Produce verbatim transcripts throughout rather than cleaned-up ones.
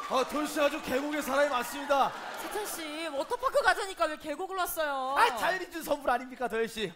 아, 도현 씨 아주 계곡에 사람이 많습니다. 세찬 씨, 워터파크 가자니까 왜 계곡을 왔어요? 아, 자연이 준 선물 아닙니까, 도현 씨?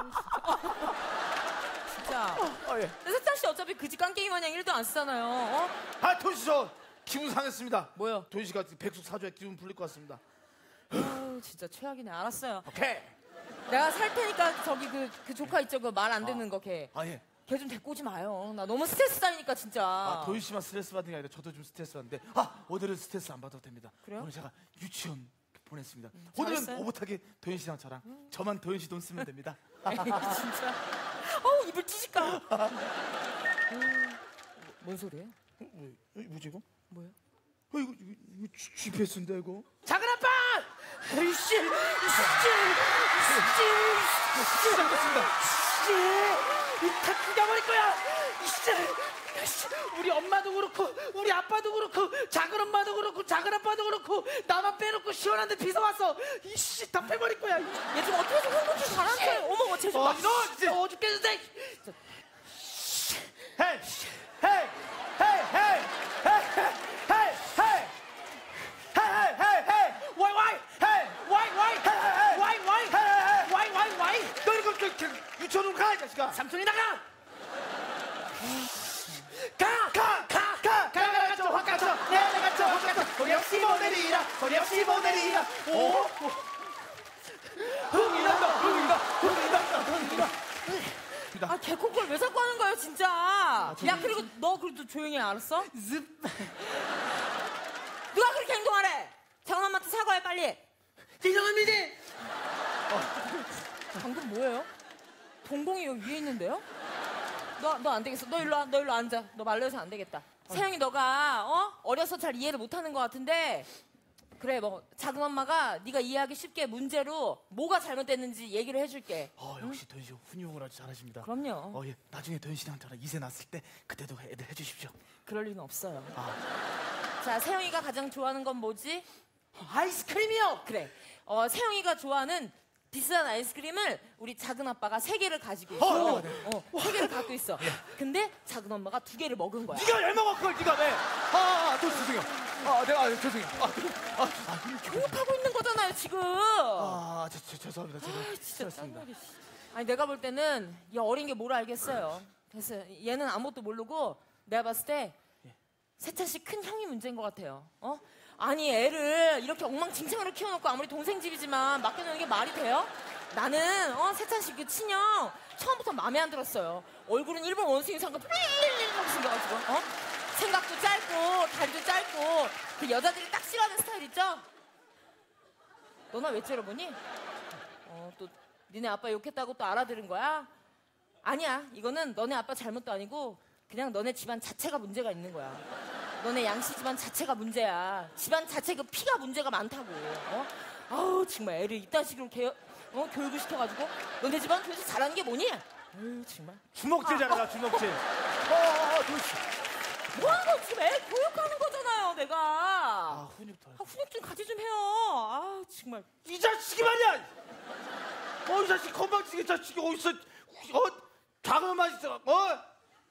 진짜. 아, 예. 세찬 씨 어차피 그지 깡깽이 마냥 일도 안 쓰잖아요. 어? 아, 도현 씨 저 기분 상했습니다. 뭐요? 도현 씨가 백숙 사줘야 기분 풀릴 것 같습니다. 아유, 진짜 최악이네. 알았어요. 오케이. 내가 살 테니까 저기 그, 그 조카 있죠? 그 말 안 듣는 아. 거 걔. 아, 예. 걔 좀 데리고 오지 마요. 나 너무 스트레스 쌓이니까 진짜. 아, 도현 씨만 스트레스 받는 게 아니라 저도 좀 스트레스 받는데, 아, 오늘은 스트레스 안 받아도 됩니다. 그래요? 오늘 제가 유치원 보냈습니다. 음, 오늘은 잘했어요? 오붓하게 도현 씨랑 저랑 음. 저만 도현 씨 돈 쓰면 됩니다. 에이, 진짜. 어우, 입을 찢을까. 음, 뭔 소리예요? 어, 뭐, 뭐지 이거? 뭐예요? 어, 이거, 이거, 이거 지피에스인데 이거? 작은 아빠! 이씨! 이씨! 이씨! 시작됐습니다. 이씨! 이다 죽여버릴 거야! 이씨! 이씨! 우리 엄마도 그렇고 우리 아빠도 그렇고 작은 엄마도 그렇고 작은 아빠도 그렇고 나만 빼놓고 시원한 데 비서 왔어. 이씨! 다 패버릴 거야. 얘 좀 어떻게 좀 홍보 좀 잘하세요. 어머, 쟤 좀. 어, 막- 너 진짜. 어 죽겠는데! 헤이! 헤이! 헤이! 헤이! 헤이! 헤이! 헤이! 헤이! 헤이! 헤이! 와이 와이! 헤이! 와이 와이! 헤이! 와이 와이! 헤이! 와이 와이 와이! 너 이거 저, 저, 유치원으로 가, 이 자식아! 삼촌이 나가! 가! 가! 가! 가! 가가 갇혀! 확 갇혀! 내내 갇혀! 확 갇혀! 소리 없이 못 내리라! 소리 없이 못 내리라! 오! 흥이 난다! 흥이 난다! 흥이 난다! 흥이 난다! 아, 개콘콜 왜 자꾸 하는 거예요, 진짜? 야, 그리고 너 그래도 조용히 해, 알았어? 누가 그렇게 행동하래? 작은 엄마한테 사과해, 빨리. 죄송합니다. 방금 뭐예요? 동공이 여기 위에 있는데요? 너, 너 안 되겠어. 너 일로 와. 너 일로 앉아. 너 말려서 안 되겠다. 세영이 너가 어? 어려서 잘 이해를 못하는 것 같은데 그래 뭐 작은 엄마가 네가 이해하기 쉽게 문제로 뭐가 잘못됐는지 얘기를 해줄게. 어, 역시 도현 씨 훈육을 아주 잘하십니다. 그럼요. 어, 예. 나중에 도현 씨랑 저랑 이세 났을 때 그때도 애들 해주십시오. 그럴 리는 없어요. 아. 자, 세영이가 가장 좋아하는 건 뭐지? 아이스크림이요. 그래. 어, 세영이가 좋아하는 비싼 아이스크림을 우리 작은 아빠가 세 개를 가지고 있어. 어, 어, 세 개를 갖고 있어. 근데 작은 엄마가 두 개를 먹은 거야. 네가 왜 먹어 그걸 네가 왜? 아, 아, 아, 또 죄송해요. 아, 내가 아, 죄송해요. 아, 아, 아, 아, 교육하고 있는 거잖아요, 지금. 아, 저, 저, 죄송합니다. 제가 아, 진짜 失礼했습니다. 짠나게. 아니 내가 볼 때는 이 어린 게 뭘 알겠어요. 그래서 얘는 아무것도 모르고 내가 봤을 때 세찬 씨 큰 형이 문제인 것 같아요. 어? 아니 애를 이렇게 엉망진창으로 키워놓고 아무리 동생 집이지만 맡겨놓는 게 말이 돼요? 나는 어 세찬 씨 그 친형 처음부터 마음에 안 들었어요. 얼굴은 일본 원숭이 상과 삐리리리리리 생겨가지고 어? 생각도 짧고 다리도 짧고 그 여자들이 딱 싫어하는 스타일 있죠? 너나 왜 째려보니? 어, 또 니네 아빠 욕했다고 또 알아들은 거야? 아니야. 이거는 너네 아빠 잘못도 아니고 그냥 너네 집안 자체가 문제가 있는 거야. 너네 양씨 집안 자체가 문제야. 집안 자체 그 피가 문제가 많다고. 어? 아우 정말 애를 이딴 식으로 개, 어? 교육을 시켜가지고 너네 집안 도대체 잘하는 게 뭐니? 아유 정말. 주먹질 잘해라 주먹질. 어, 어, 어, 도현 씨. 뭐 하는 거 지금 애 교육하는 거잖아요 내가. 아, 훈육 더. 아, 훈육 좀 가지 좀 해요. 아 정말. 이 자식이 말이야. 어, 이 자식 건방지게 자식이 어디서 어 작은 맛 있어. 어?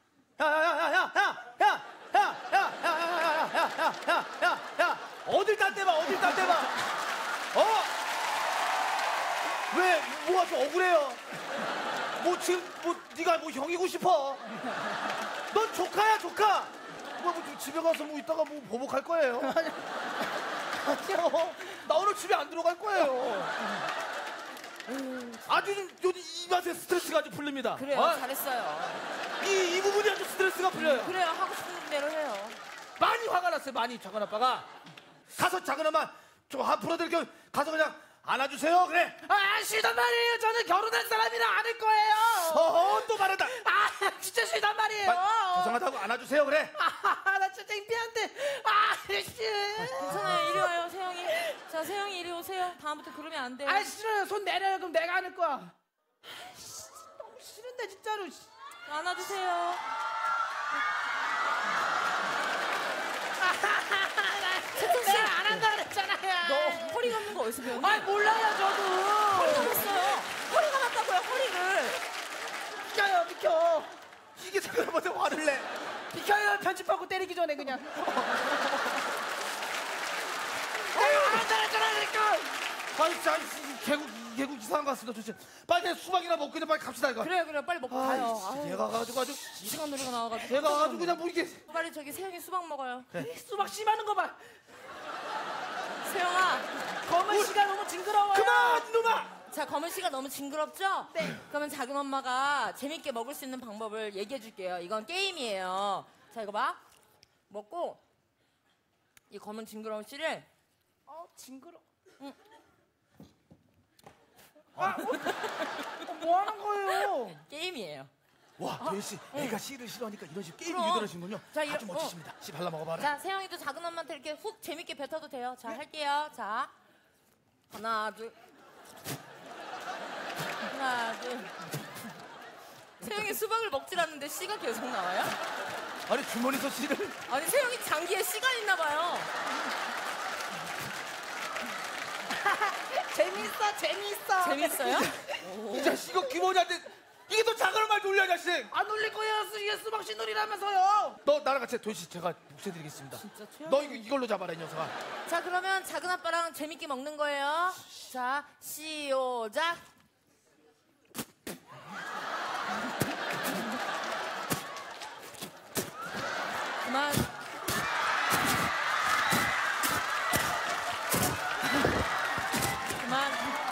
야야야야야야야야야야야야야야야야야 어딜 딴데봐 어딜 딴데봐. 어? 왜 뭐가 좀 억울해요? 뭐 지금 뭐 네가 뭐 형이고 싶어? 넌 조카야 조카. 뭐, 뭐 집에 가서 뭐 이따가 뭐 보복할 거예요? 아니요. 나 오늘 집에 안 들어갈 거예요. 아주 좀 요즘 이 맛에 스트레스가 아주 풀립니다. 그래요. 어? 잘했어요. 이, 이 부분이 아주 스트레스가 풀려요. 그래요. 하고 싶은 대로 해요. 많이 화가 났어요. 많이 작은 아빠가 가서 작은 엄마 좀 앞으로들 그 가서 그냥 안아주세요. 그래. 아 싫단 말이에요. 저는 결혼할 사람이라 안을 거예요. 어허 또 말한다. 아 진짜 싫단 말이에요. 마, 죄송하다고 안아주세요. 그래. 아나 진짜 창피한데. 아 씨. 괜찮아요. 이리 와요, 세영이. 자, 세영이 이리 오세요. 다음부터 그러면 안 돼요. 아 싫어요. 손 내려요. 그럼 내가 안을 거야. 아, 씨, 너무 싫은데 진짜로. 안아주세요. 세찬 씨. 내가 안 한다 그랬잖아요. 너 허리 감는 거 어디서 배웠니? 아 몰라요 저도. 허리 감았어요. 허리 감았다고요, 허리를. 비켜요 비켜. 이게 작은 엄마한테 화를 내. 비켜요. 편집하고 때리기 전에 그냥. 아니 진짜 아니, 개국 개국 이상한 것 같습니다. 도대체 빨리 그냥 수박이나 먹고 그냥 빨리 갑시다 이거. 그래 그래 빨리 먹고 아, 가요. 진짜 아유, 얘가 가지고 아주 이상한 노래가 나와가지고. 얘가 가지고 그냥 뭐 이게 빨리 저기 세영이 수박 먹어요. 이 수박 씨많은 거 봐. 세영아. 검은 씨가 너무 징그러워요. 그만 누나. 자, 검은 씨가 너무 징그럽죠? 네. 그러면 작은 엄마가 재밌게 먹을 수 있는 방법을 얘기해 줄게요. 이건 게임이에요. 자, 이거 봐. 먹고 이 검은 징그러운 씨를 어 징그러. 응. 아, 어, 뭐 하는 거예요? 게임이에요. 와 도현 씨 애가 씨를 싫어하니까 이런 식 게임 그럼. 유도하시는군요. 자, 아주 이런- 멋지십니다. 씨 발라 먹어봐라. 자, 세영이도 작은 엄마한테 이렇게 훅 재밌게 뱉어도 돼요. 자, 할게요. 자, 하나, 둘. 하나, 둘. 세영이 수박을 먹질 않는데 씨가 계속 나와요? 아니 주머니에서 씨를 아니, 세영이 장기에 씨가 있나 봐요. 재밌어 재밌어. 재밌어요? 이 자식 이거 기본이한테 이게 또 작은 말 놀려 이 자식. 안 울릴 거예요. 이게 수박 씨 놀이라면서요. 너 나랑 같이 도현 씨 제가 복수해드리겠습니다. 진짜 최악. 너 이거 이걸로 잡아라 이 녀석아. 자, 그러면 작은 아빠랑 재밌게 먹는 거예요. 자, 시작. 그만. 그만.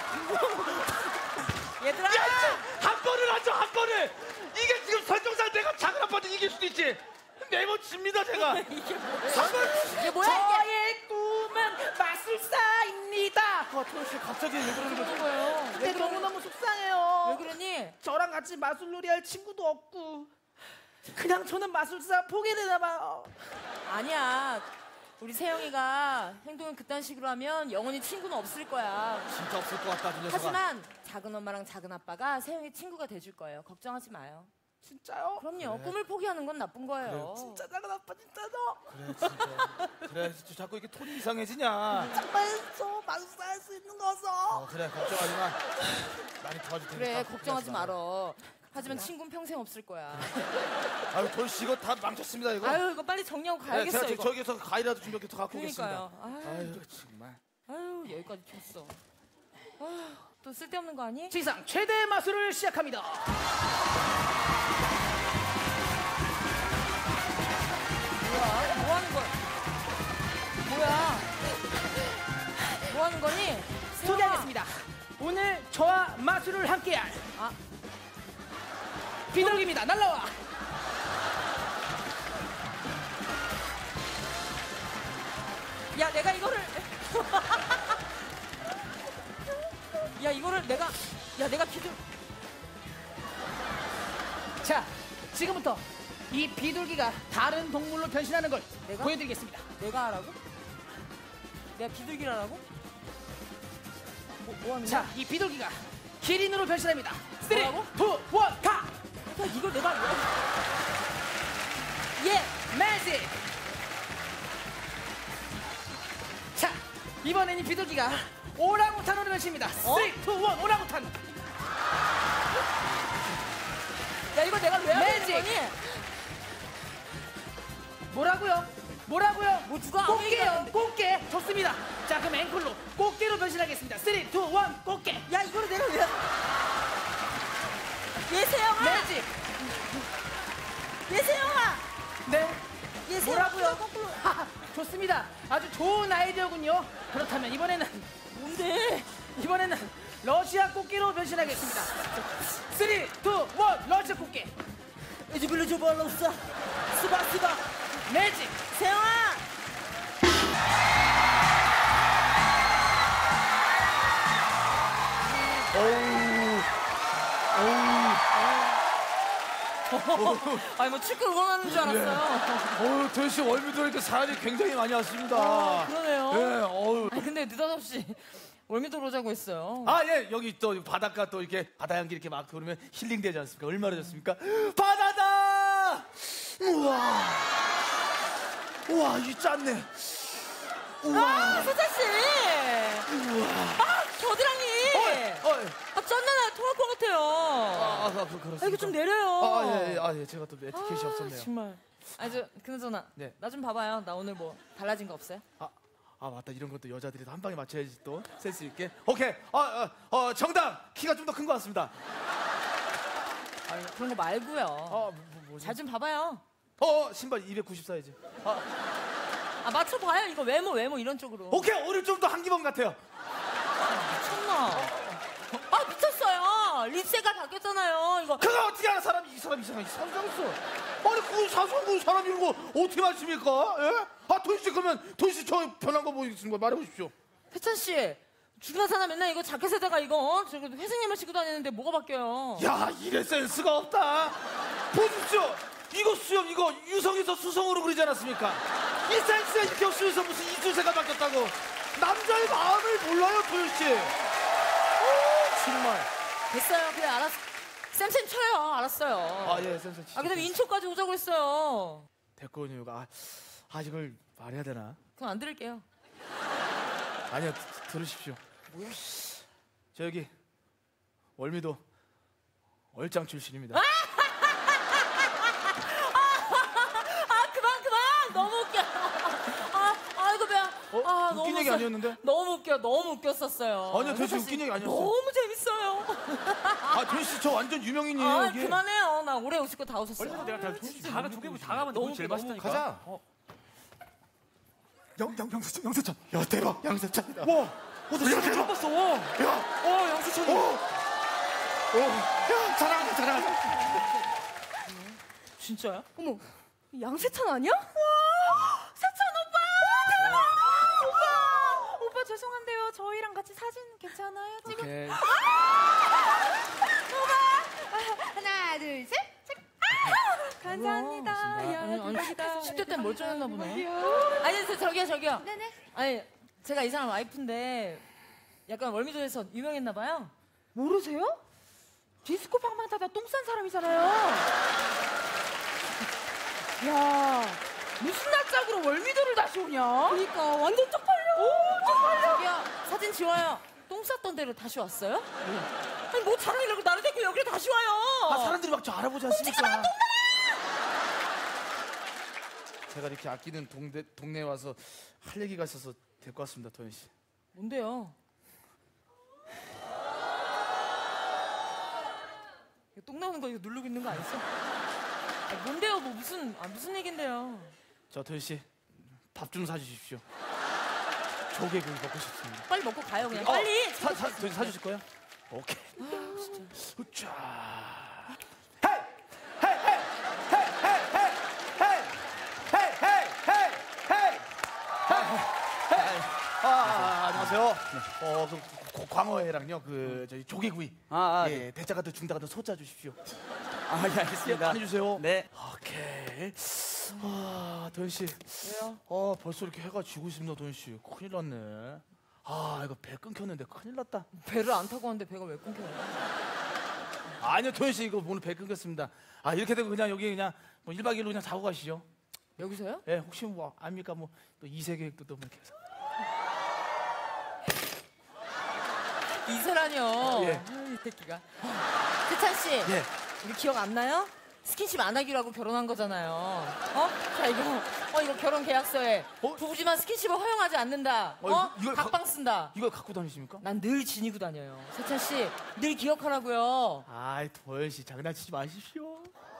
얘들아. 한 번을 하죠 한 번을. 이게 지금 설정상 내가 작은 아빠한테 이길 수도 있지. 매번 집니다 제가. 이게 뭐야? 한 번. 이게 뭐야 이게? 저의 꿈은 마술사입니다. 아 도현 씨 갑자기 왜 그러는 거지? 거예요? 근데 너무너무 속상해요. 왜 그러니? 저랑 같이 마술놀이 할 친구도 없고 그냥 저는 마술사 포기되나 봐요. 아니야. 우리 세영이가 행동을 그딴 식으로 하면 영원히 친구는 없을 거야. 진짜 없을 것 같다 이 녀석아. 하지만 작은 엄마랑 작은 아빠가 세영이 친구가 돼줄 거예요. 걱정하지 마요. 진짜요? 그럼요. 꿈을 포기하는 건 나쁜 거예요. 진짜 작은 아빠 진짜 너 그래 진짜. 그래 진짜 자꾸 이렇게 톤이 이상해지냐. 정말 저 마술사 할 수 있는 거죠. 어 그래 걱정하지 마. 많이 도와줄 테니까. 그래, 걱정하지 마. 말어. 하지만 친구는 평생 없을 거야. 아유 도현 씨 이거 다 망쳤습니다 이거. 아유, 이거 빨리 정리하고 네, 가야겠어, 제가 저- 이거. 저기서 과일이라도 준비해서 갖고 오겠습니다. 그러니까요. 아유, 아유 정말. 아유, 여기까지 켰어. 아유, 또 쓸데없는 거 아니? 지상 최대 마술을 시작합니다. 뭐야? 뭐 하는 거야? 뭐야? 뭐 하는 거니? 세영아. 소개하겠습니다. 오늘 저와 마술을 함께할 아, 비둘기입니다. 날라와. 야, 내가 이거를. 야, 이거를 내가. 야, 내가 비둘. 자, 지금부터 이 비둘기가 다른 동물로 변신하는 걸 내가? 보여드리겠습니다. 내가 하라고? 내가 비둘기라고? 뭐, 뭐 하는 자, 거야? 이 비둘기가 기린으로 변신합니다. 쓰리, 뭐라고? 투, 원, 가! 야, 이걸 내가 왜? 예, 매직! 자, 이번엔 이 비둘기가 오랑우탄으로 변신입니다. 어? 쓰리, 투, 원, 오랑우탄! 야, 이걸 내가 왜 하는 매직! 거니? 뭐라고요? 뭐라고요? 뭐 누가 아무 얘기도 안 꽃게요, 하는데. 꽃게! 좋습니다. 자, 그럼 앵콜로 꽃게로 변신하겠습니다. 쓰리, 투, 원, 꽃게! 야, 이거를 내가 왜? 예세영아! 매직! 예세영아! 네. 예세영아! 뭐라고요? 거꾸로. 하하, 좋습니다. 아주 좋은 아이디어군요. 그렇다면 이번에는 뭔데? 이번에는 러시아 꽃게로 변신하겠습니다. 쓰리, 투, 원, 러시아 꽃게. 이제 빌려줘 발로싸. 스바 스바. 매직. 세영아! 아니 뭐 축구 응원하는 줄 알았어요. 어우 도현 씨 월미 들어니까 사연이 굉장히 많이 왔습니다. 아, 그러네요. 네, 어우. 아니 근데 느닷없이 월미도로 오자고 했어요. 아, 예, 여기 또 바닷가 또 이렇게 바다 향기 이렇게 막 돌으면 힐링되지 않습니까? 얼마나 좋습니까? 바다다! 우와! 우와, 이 짠네. 우와! 아, 소자 씨. 우와! 아, 겨드랑이. 어, 어, 예. 아, 쩐나나 통할 것 같아요. 아, 아, 그, 그렇습니다. 아, 이거 좀 내려요. 아, 예, 예, 아, 예, 제가 또 에티켓이 아, 없었네요. 정말. 아니 저 그나저나 네. 나 좀 봐봐요. 나 오늘 뭐 달라진 거 없어요? 아, 아 맞다, 이런 것도 여자들이 한 방에 맞춰야지 또 센스 있게. 오케이. 어, 어, 어 정답. 키가 좀 더 큰 것 같습니다. 아니, 그런 거 말고요. 어, 뭐, 뭐지? 잘 좀 봐봐요. 어, 신발 이백구십사이지. 아, 아 맞춰봐요. 이거 외모 외모 이런 쪽으로. 오케이. 오늘 좀 더 한기범 같아요. 미쳤나? 아 미쳤어요. 립세가 바뀌었잖아요. 이거 그거 어떻게 알아? 사람이 이 사람 이상해. 상상했어. 아니 그 사소한 사람 이런 거 어떻게 맞습니까? 예? 아 도희 씨 그러면 도희 씨 저 변한 거 보이겠습니까? 말해보십시오. 세찬 씨. 주변 사람 맨날 이거 자켓에다가 이거 어? 저거 회색님을 신고 다니는데 뭐가 바뀌어요? 야 이래 센스가 없다. 보십시오. 이거 수염 이거 유성에서 수성으로 그리지 않았습니까? 이 센스가 이렇게 없으면서 무슨 이주세가 바뀌었다고. 남자의 마음을 몰라요 도희 씨. 오, 정말. 됐어요. 그래 알았어. 쌤쌤 쳐요. 알았어요. 아예 센스. 아 그다음에 인초까지 오자고 했어요. 됐거든요. 아, 아 이걸 말해야 되나? 그럼 안 들을게요. 아니요, 드- 들으십시오. 뭐야? 저 여기 월미도 얼짱 출신입니다. 아 그만 그만. 너무 웃겨. 아 아이고 배야. 어? 아, 웃긴 너무 얘기 웃겨. 아니었는데? 너무 웃겨. 너무 웃겼었어요. 아니요, 도대체 세찬 씨, 웃긴 얘기 아니었어요. 너무 재밌어요. 아, 도희 씨 저 완전 유명인이에요. 아 여기. 그만해요. 나 오래 웃을 거 다 웃었어요. 원래도 내가 다 진짜 다가 너무 조개구 웃겨. 다 가면 너무 너무 제일 웃겨, 맛있다니까. 가자. 어. 영, 영, 영세찬, 영세찬. 야, 대박. 양세찬이다. 와, 어, 나 진짜 처음 봤어. 와, 야, 어, 양수찬이. 오. 오. 야, 자랑하자, 자랑하자. 진짜요? 어머, 양세찬 아니야? 와, 세찬 오빠! 대박! 오빠! 오빠 죄송한데요. 저희랑 같이 사진 괜찮아요? 지금 오케이. 하나, 둘, 셋! 셋. 아! 감사합니다. 야, 아니, 아니, 대박이다. 십 대 때 멀쩡했나 보네. 대박이야. 아니 저- 저기요 저기요. 네네. 아니 제가 이 사람 와이프인데 약간 월미도에서 유명했나 봐요. 모르세요? 디스코 방방 타다 똥 싼 사람이잖아요. 야, 무슨 날짝으로 월미도를 다시 오냐? 그러니까 완전 쪽팔려. 오, 쪽팔려. 저기요 사진 지워요. 똥 쌌던 데로 다시 왔어요? 아니 뭐 자랑이라고 나를 데리고 여기로 다시 와요. 아, 사람들이 막 저 알아보지 않습니까? 제가 이렇게 아끼는 동네, 동네에 와서 할 얘기가 있어서 데리고 왔습니다, 도현 씨. 뭔데요? 이거 똥 나오는 거 이거 누르고 있는 거 아니죠? 아, 뭔데요? 뭐 무슨 아, 무슨 얘긴데요? 저 도현 씨, 밥 좀 사주십시오. 조개구이 먹고 싶습니다. 빨리 먹고 가요 그냥. 어, 빨리. 사, 사, 도현 씨 사주실 거예요? 오케이. 아, 진짜. 우짜. 헤이! 헤이! 헤이! 헤이! 헤이! 헤이! 헤이! 헤이! 헤이! 헤이! 헤이! 헤이! 아, 아, 안녕하세요. 어, 그 고- 광어회랑요, 그 저희 조개구이. 아, 아, 예, 대자 같은 중자 같은 소자 주십시오. 아, 예, 알겠습니다. 많이 주세요. 네. 오케이. 아, 도현 씨. 왜요? 아, 벌써 이렇게 해가 지고 있습니다, 도현 씨. 큰일 났네. 아, 이거 배 끊겼는데 큰일 났다. 배를 안 타고 왔는데 배가 왜 끊겨요? 아니요, 도현 씨 이거 오늘 배 끊겼습니다. 아, 이렇게 되면 그냥 여기 그냥 뭐 일 박 이 일로 그냥 자고 가시죠. 여기서요? 예, 혹시 뭐 압니까? 뭐 또 이세 계획도 또 이렇게 해서. 이세라뇨. 예. 아유, 이 새끼가. 세찬 씨, 예. 우리 기억 안 나요? 스킨십 안 하기로 하고 결혼한 거잖아요. 어? 자 이거, 어 이거 결혼 계약서에 어? 부부지만 스킨십을 허용하지 않는다. 어, 어? 이걸 각방 가- 쓴다. 이걸 갖고 다니십니까? 난 늘 지니고 다녀요. 세찬 씨, 늘 기억하라고요. 아이, 도현 씨 장난치지 마십시오.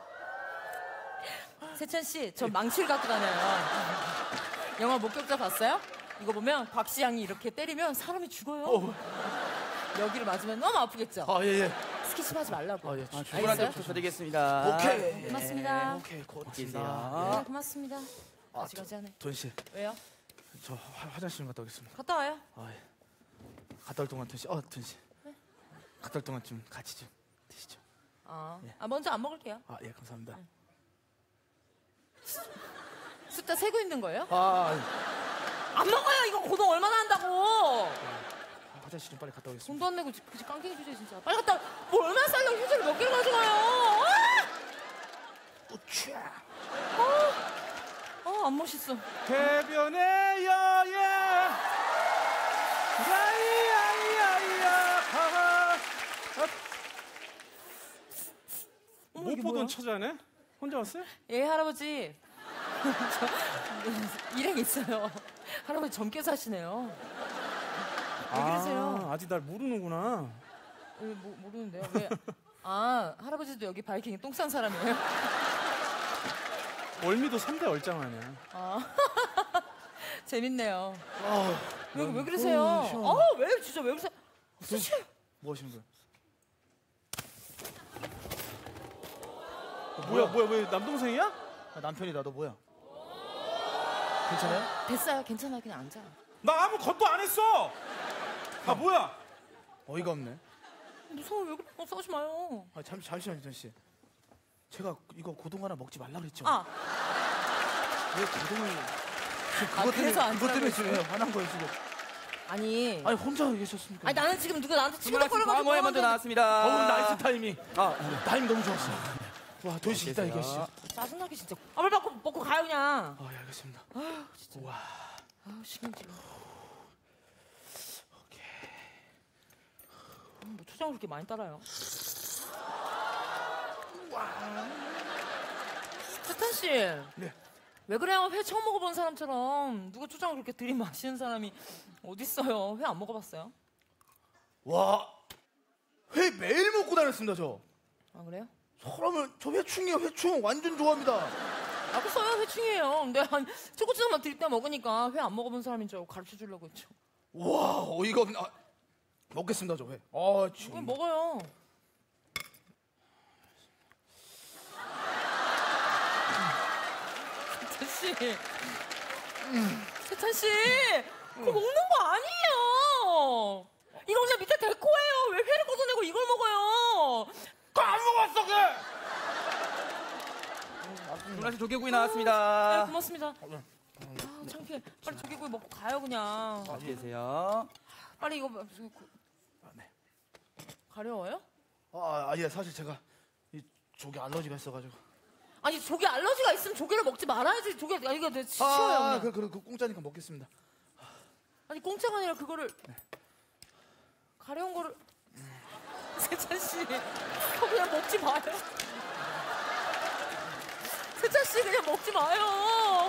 세찬 씨, 저 망치를 갖고 다녀요. 영화 목격자 봤어요? 이거 보면 곽시양이 이렇게 때리면 사람이 죽어요. 어. 여기를 맞으면 너무 아프겠죠? 아, 예, 예. 스킨십 하지 말라고. 아, 예. 아, 알겠어요? 출근한테 부탁드리겠습니다. 오케이. 고맙습니다. 오케이, 고맙습니다. 계세요. 네, 고맙습니다. 아, 가지가지 하네. 도현 씨, 왜요? 저 화, 화장실 좀 갔다 오겠습니다. 갔다 와요. 아, 예. 갔다 올 동안 도현 씨, 어, 도현 씨. 갔다 올 동안 좀 같이 좀 드시죠. 아, 예. 아 먼저 안 먹을게요. 아, 예, 감사합니다. 숫자 세고 있는 거예요? 아, 안 먹어요. 이거 고동 얼마나 한다고. 화장실 좀 빨리 갔다 오겠습니다. 돈도 안 내고 지- 그지 깡깽이 주제 진짜. 빨리 갔다. 와. 뭘 얼마나 살려고 휴지를 몇 개를 가져가요. 아! 우차. 아, 안 멋있어. 해변의 여행. 야이야이야이야. 어머, 못 이게 보던 뭐야? 처자네? 혼자 왔어요? 예, 할아버지. 저 일행 있어요. 할아버지 젊게 사시네요. 왜 아, 그러세요? 아직 날 모르는구나. 왜, 뭐, 모르는데요? 왜? 아, 할아버지도 여기 바이킹에 똥 싼 사람이에요? 월미도 삼 대 얼짱 아니야. 아, 재밌네요. 아, 왜, 왜 그러세요? 어우, 시원해. 어, 왜, 진짜 왜 그러세요? 수시 뭐 하시는 거예요? 뭐야, 뭐야, 왜 남동생이야? 아, 남편이다. 너 뭐야? 괜찮아요? 됐어요. 괜찮아요. 그냥 앉아. 나 아무것도 안 했어. 아, 뭐야? 어이가 없네. 무서워. 왜 그래? 어, 싸우지 마요. 아, 잠시 잠시만요, 전 씨. 제가 이거 고동 하나 먹지 말라 그랬죠. 아, 왜 고동을 지금 아, 그것 그래서 때문에 안 그것 때문에 들어가고 지금 화난 거예요 지금. 아니. 아니 혼자 계셨습니까? 아니, 나는 지금 누가 나한테 주문하신 치고덕거려가지고. 광어회 먼저 나왔습니다. 어우 나이스 타이밍. 아, 타이밍 너무 좋았어. 와 도시 있다 이게 씨. 짜증나게 진짜. 아, 빨리 먹고, 먹고 가요, 그냥. 아 예, 알겠습니다. 와. 아, 신경질. 뭐 초장을 그렇게 많이 따라요? 세탄 씨. 네. 왜 그래요? 회 처음 먹어본 사람처럼 누가 초장을 그렇게 들이마시는 사람이 어딨어요? 회 안 먹어봤어요? 와. 회 매일 먹고 다녔습니다 저. 아, 그래요? 사람을 저 회충이에요 회충 완전 좋아합니다. 아, 그써요 회충이에요. 근데 한 초고추장만 드릴 때 먹으니까 회 안 먹어본 사람인 줄 알고 가르쳐 주려고 했죠. 와 어이가 없네. 아, 먹겠습니다 저 회. 아 그럼 참. 먹어요. 세찬 씨, 세찬 씨, 그거 먹는 거 아니에요. 이거 그냥 밑에 데코예요. 왜 회를 걷어내고 이걸 먹어요? 안 먹었어 걔. 주문하신 조개구이 네, 나왔습니다. 고맙습니다. 아, 창피해. 빨리 조개구이 먹고 가요 그냥. 어디 계세요? 빨리 이거 뭐, 그- 그- 네. 가려워요? 아, 아, 예, 사실 제가 이 조개 알러지가 있어가지고. 아니, 조개 알러지가 있으면 조개를 먹지 말아야지. 조개 아 이거 내 치워요. 아, 그냥. 그, 그, 그 공짜니까 먹겠습니다. 아니, 공짜가 아니라 그거를 가려운 거를 세찬 씨, 그거 그냥 먹지 마요. 세찬 씨 그냥 먹지 마요.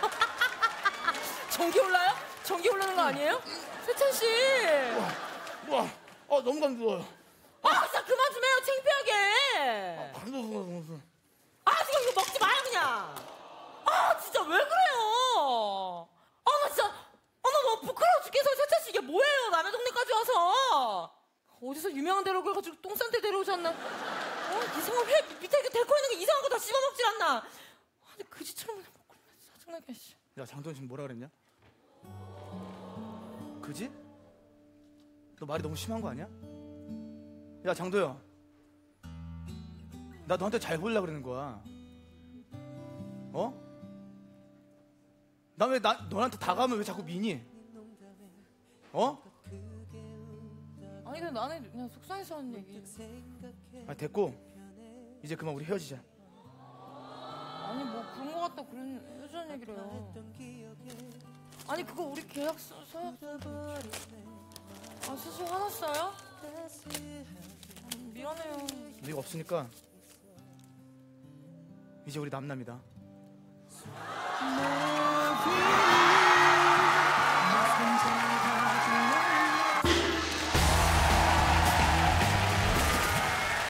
전기 올라요? 전기 올라는 거 아니에요? 세찬 씨. 와, 아, 너무 감사해요. 아, 진짜 그만 좀 해요. 창피하게. 감사해요. 아, 지금 이거 먹지 마요 그냥. 아, 진짜 왜 그래요? 아, 나 진짜, 아, 나 너무 부끄러워 죽겠어. 세찬 씨 이게 뭐예요? 남의 동네까지 와서. 어디서 유명한 데로 가가지고 똥 싼 데 데려오지 않나? 어, 이상한 회 밑에 이렇게 데코 있는 거 이상한 거 다 씹어먹질 않나? 아니, 그지처럼 그냥 먹고 짜증나게. 씨. 야, 장도연 지금 뭐라 그랬냐? 그지? 너 말이 너무 심한 거 아니야? 야, 장도연. 나 너한테 잘 보이려고 그러는 거야. 어? 나 왜 나, 너한테 다가오면 왜 자꾸 미니? 어? 아니, 근데 나는 그냥 속상해서 하는 얘기. 아, 됐고. 이제 그만 우리 헤어지자. 아니, 뭐 그런 거 같다 그런 여전 얘기를 해요. 아니, 그거 우리 계약서 서약. 아, 수수 화났어요? 음, 미안해요. 네가 없으니까 이제 우리 남남이다. 아,